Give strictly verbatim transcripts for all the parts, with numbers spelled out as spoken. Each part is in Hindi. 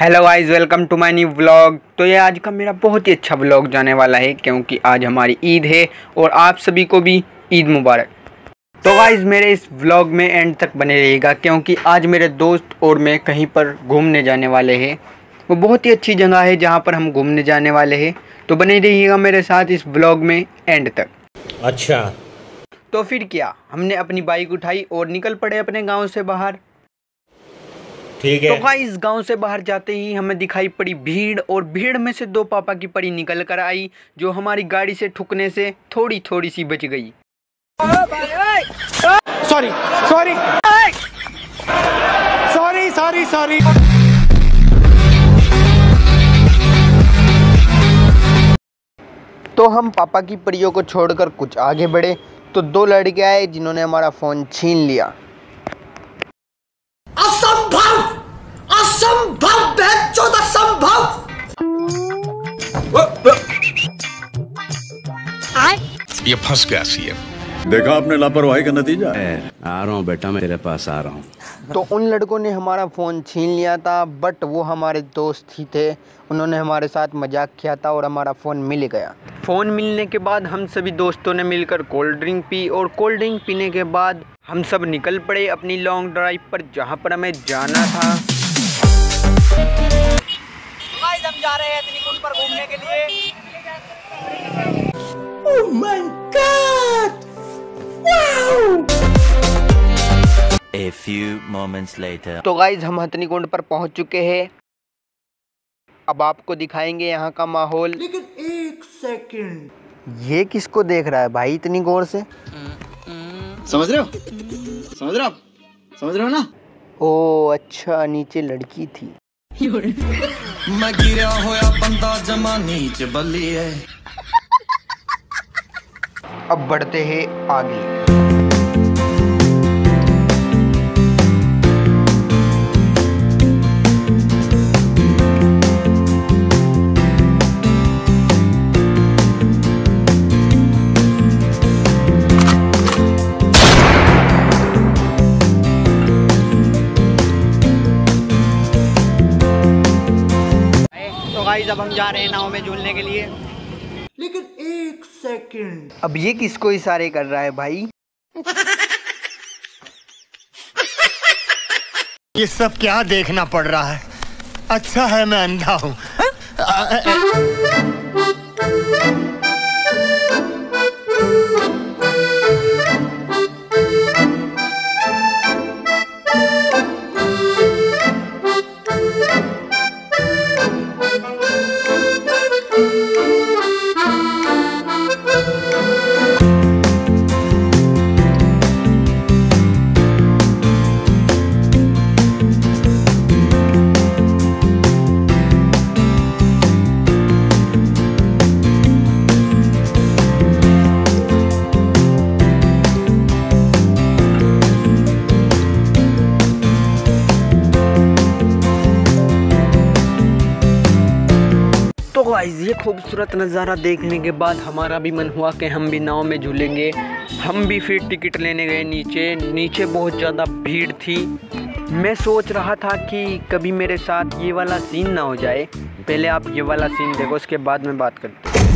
Hello guys, welcome to my new vlog. तो ये आज का मेरा बहुत ही अच्छा व्लॉग जाने वाला है क्योंकि आज हमारी ईद है और आप सभी को भी ईद मुबारक। तो गाइस मेरे इस व्लॉग में एंड तक बने रहिएगा क्योंकि आज मेरे दोस्त और मैं कहीं पर घूमने जाने वाले हैं। वो बहुत ही अच्छी जगह है जहाँ पर हम घूमने जाने वाले हैं, तो बने रहिएगा मेरे साथ इस व्लॉग में एंड तक। अच्छा, तो फिर क्या, हमने अपनी बाइक उठाई और निकल पड़े अपने गाँव से बाहर। ठीक है। तो गाइस गांव से बाहर जाते ही हमें दिखाई पड़ी भीड़, और भीड़ में से दो पापा की परी निकल कर आई जो हमारी गाड़ी से ठुकने से थोड़ी थोड़ी सी बच गई। Sorry sorry sorry sorry sorry. तो हम पापा की परियों को छोड़कर कुछ आगे बढ़े तो दो लड़के आए जिन्होंने हमारा फोन छीन लिया। असंभव, असंभव, असंभव। ये फंस गया सीएम। देखा आपने लापरवाही का नतीजा। आ रहा हूँ बेटा, मैं तेरे पास आ रहा हूँ। तो उन लड़कों ने हमारा फ़ोन छीन लिया था, बट वो हमारे दोस्त ही थे। उन्होंने हमारे साथ मजाक किया था और हमारा फ़ोन मिल गया। फ़ोन मिलने के बाद हम सभी दोस्तों ने मिलकर कोल्ड ड्रिंक पी, और कोल्ड ड्रिंक पीने के बाद हम सब निकल पड़े अपनी लॉन्ग ड्राइव पर जहाँ पर हमें जाना था। हम जा रहे हैं त्रिकुंड पर घूमने के लिए। Oh my God! Wow! A few moments later. तो गाइज हम हथनीकुंड पर पहुंच चुके हैं। अब आपको दिखाएंगे यहाँ का माहौल। लेकिन एक सेकंड, ये किसको देख रहा है भाई इतनी गौर से? समझ रहे हो? समझ रहे हो आप? समझ रहे हो ना? ओ अच्छा, नीचे लड़की थी। मैं गिरा होया बंदा जमानी च बल्ली है। अब बढ़ते हैं आगे। तो गाइस अब हम जा रहे हैं नाव में झूलने के लिए। लेकिन एक सेकंड, अब ये किसको इशारे कर रहा है भाई? ये सब क्या देखना पड़ रहा है? अच्छा है मैं अंधा हूँ। तो गाइस ये खूबसूरत नज़ारा देखने के बाद हमारा भी मन हुआ कि हम भी नाव में झूलेंगे। हम भी फिर टिकट लेने गए नीचे। नीचे बहुत ज़्यादा भीड़ थी। मैं सोच रहा था कि कभी मेरे साथ ये वाला सीन ना हो जाए। पहले आप ये वाला सीन देखो, उसके बाद में बात करते हैं।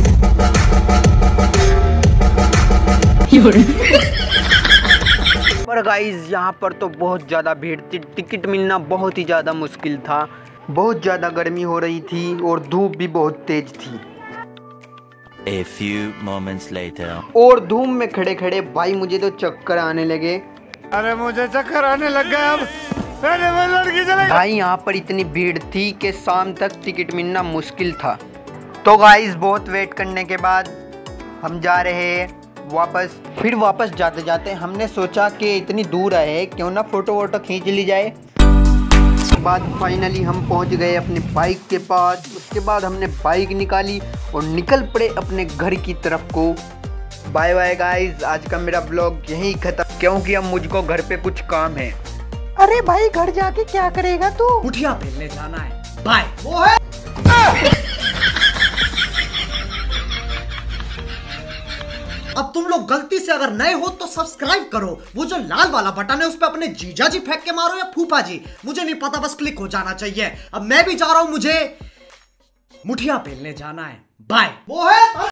पर गाइस यहाँ पर तो बहुत ज़्यादा भीड़ थी, टिकट मिलना बहुत ही ज़्यादा मुश्किल था। बहुत ज़्यादा गर्मी हो रही थी और धूप भी बहुत तेज थी। A few moments later. और धूम में खड़े खड़े भाई मुझे तो चक्कर आने लगे। अरे मुझे चक्कर आने लग गया। अब पहले वो लड़की चले गई। भाई यहाँ पर इतनी भीड़ थी कि शाम तक टिकट मिलना मुश्किल था। तो गाइस बहुत वेट करने के बाद हम जा रहे हैं वापस। फिर वापस जाते जाते हमने सोचा कि इतनी दूर आए हैं, क्यों ना फ़ोटो वोटो खींच ली जाए। उसके बाद फाइनली हम पहुंच गए अपने बाइक के पास। उसके बाद हमने बाइक निकाली और निकल पड़े अपने घर की तरफ को। बाय बाय गाइस, आज का मेरा ब्लॉग यहीं खत्म क्योंकि अब मुझको घर पे कुछ काम है। अरे भाई घर जाके क्या करेगा तू? मुठिया फेरने जाना है। बाय। वो है अब तुम लोग गलती से अगर नए हो तो सब्सक्राइब करो, वो जो लाल वाला बटन है उस पर अपने जीजा जी फेंक के मारो या फूफा जी, मुझे नहीं पता, बस क्लिक हो जाना चाहिए। अब मैं भी जा रहा हूं, मुझे मुठिया पेलने जाना है। बाय। वो है